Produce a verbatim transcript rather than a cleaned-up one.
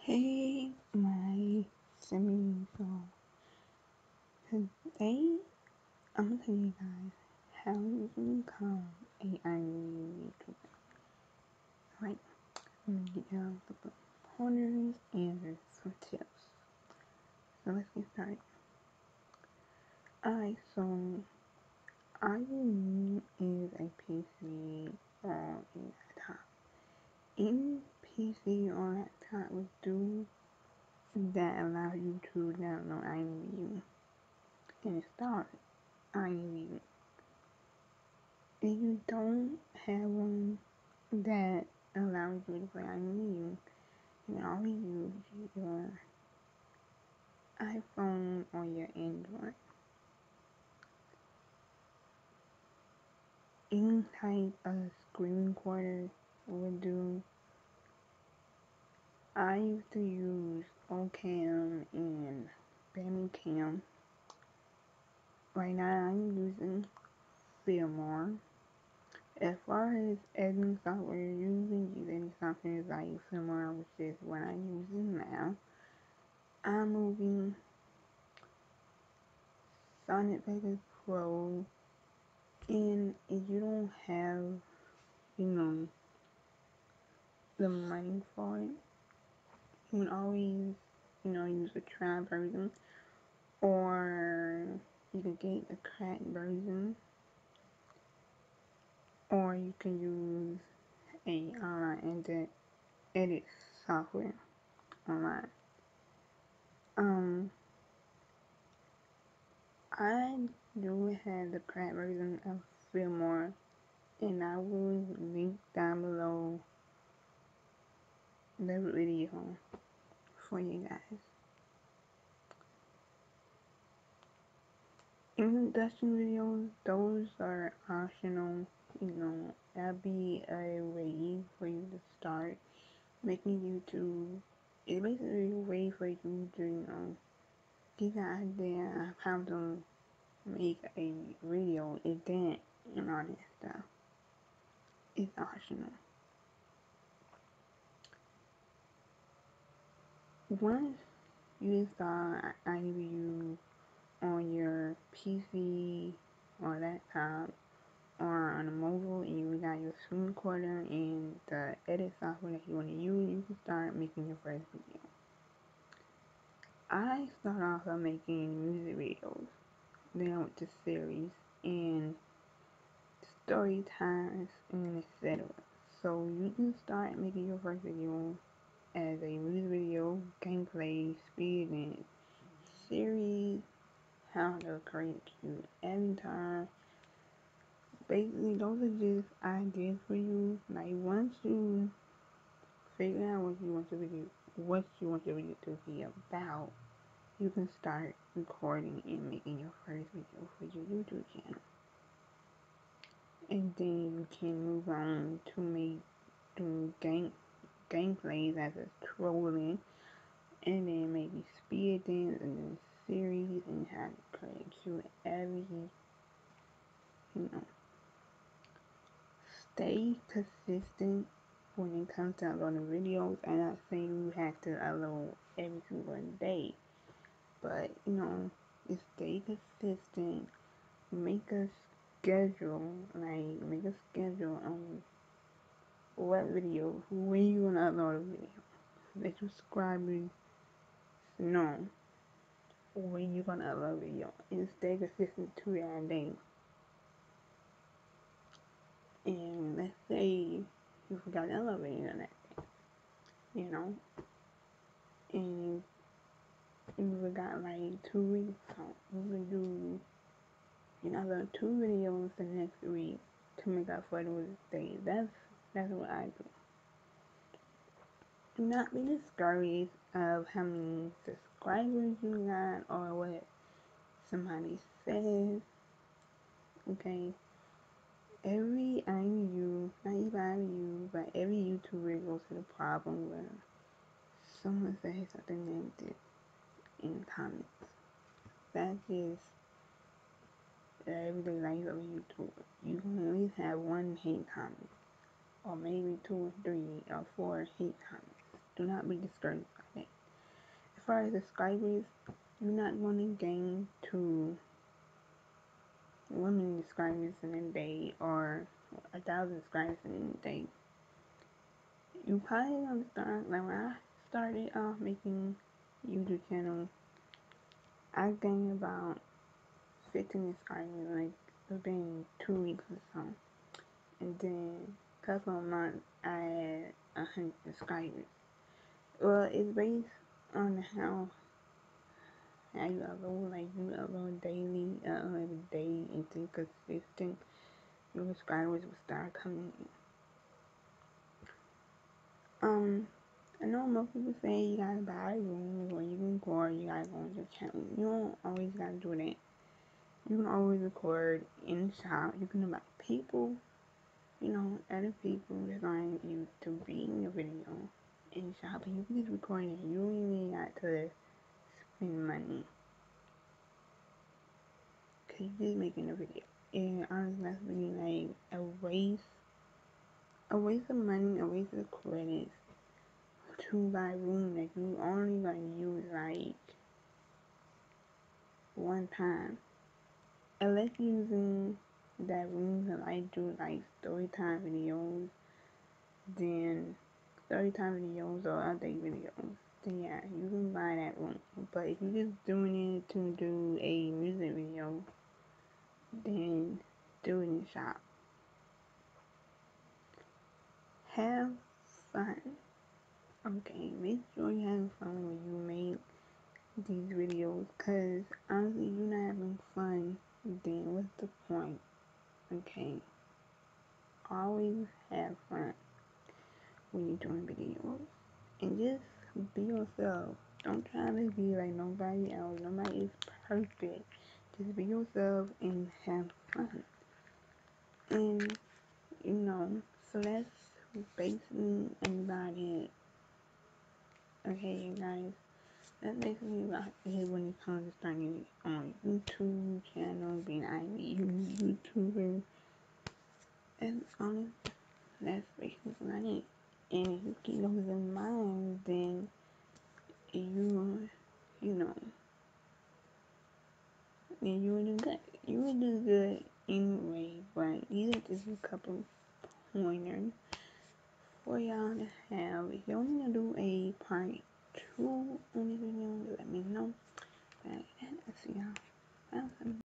Hey, my semi so today I'm gonna tell you guys how you can become a I M V U Youtuber. Right, I'm gonna get down the pointers and some tips. So let's get started. Alright, so all you need is a P C or a laptop. Any P C or laptop will do that allows you to download I M V U and start I M V U. If you don't have one that allows you to play I M V U, you can always use your iPhone or your Android. Any type of screen recorder will do. I used to use Ocam and Bandicam. Right now I'm using Fillmore. As far as editing software, using editing software like Fillmore, which is what I'm using now. I'm moving Sonic Vegas Pro, and if you don't have, you know, the money for it, you can always, you know, use a trial version, or you can get the cracked version, or you can use a online edit, edit software online. Um, I do have the cracked version of Fillmore, and I will link down below the video for you guys. Introduction videos, those are optional. You know, that'll be a way for you to start making YouTube. It's basically a way for you to, you know, get an idea of how to make a video, event, and all that stuff. It's optional. Once you start I M V U on your P C or laptop or on a mobile, and you got your screen recorder and the edit software that you want to use, you can start making your first video. I start off by making music videos, then I went to series and story times and et cetera. So you can start making your first video as a music video, gameplay, speed, and series, how to create cute avatar. Basically, those are just ideas for you. Like, once you figure out what you want your video, what you want your video to be about, you can start recording and making your first video for your YouTube channel. And then you can move on to make do game gameplays as a trolling, and then maybe speed dance, and then series, and how to create cute avatars. You know. Stay consistent when it comes to uploading videos. I'm not saying you have to upload every single day, but you know, just stay consistent. Make a schedule, like make a schedule on what video, when you gonna upload a video. Let your subscribers know when you gonna upload a video, and stay consistent to that day. And let's say you forgot to upload a video that day, you know, and you got like two weeks, so you can do, you know, upload two videos the next week to make up for those days. That's that's what I do. Do not be discouraged of how many subscribers you got or what somebody says. Okay, every I M V U, not even I M V U, but every YouTuber goes through the problem where someone says something negative in the comments. That's just the everyday life of a YouTuber. You can at least have one hate comment, or maybe two or three or four hate comments. do not be discouraged by that. As far as subscribers, you're not going to gain to one million subscribers in a day or a thousand subscribers in a day. You probably gonna start like when I started off making YouTube channel, I gained about fifteen subscribers like within two weeks or so, and then a couple of months I had a hundred subscribers. Well, it's based on how how you upload, like you upload daily, uh, every day, and stay consistent. Your subscribers will start coming in. Um, I know most people say you gotta buy a room or you can record, you gotta go on your channel. You don't always gotta do that. You can always record in the shop. You can invite people, you know, other people that's on you to be in your video in the shop, and you can just record it. You don't even got to spend money, cause you're just making a video. And honestly, that's really like a waste, a waste of money, a waste of credits to buy room that you only gonna use like one time. Unless using that room to like do like story time videos, then story time videos or update videos, then yeah, you can buy that room. But if you're just doing it to do a music video, then do it in the shop. Have fun. Okay, make sure you have fun when you make these videos, cause honestly, you're not having fun, then what's the point? Okay, always have fun when you're doing videos, and just be yourself. Don't try to be like nobody else. Nobody is perfect. Just be yourself and have fun. And you know, so that's basically about it. Okay, you guys. That's basically about it when it comes to starting on YouTube channel, being an I M V U Youtuber. And honestly, that's basically about it. And if you keep those in mind, then you, you know, then you will do good. You will do good anyway, but these are just a couple pointers for y'all to have. If y'all want to do a part two on this video, let me know. But I see y'all. Bye.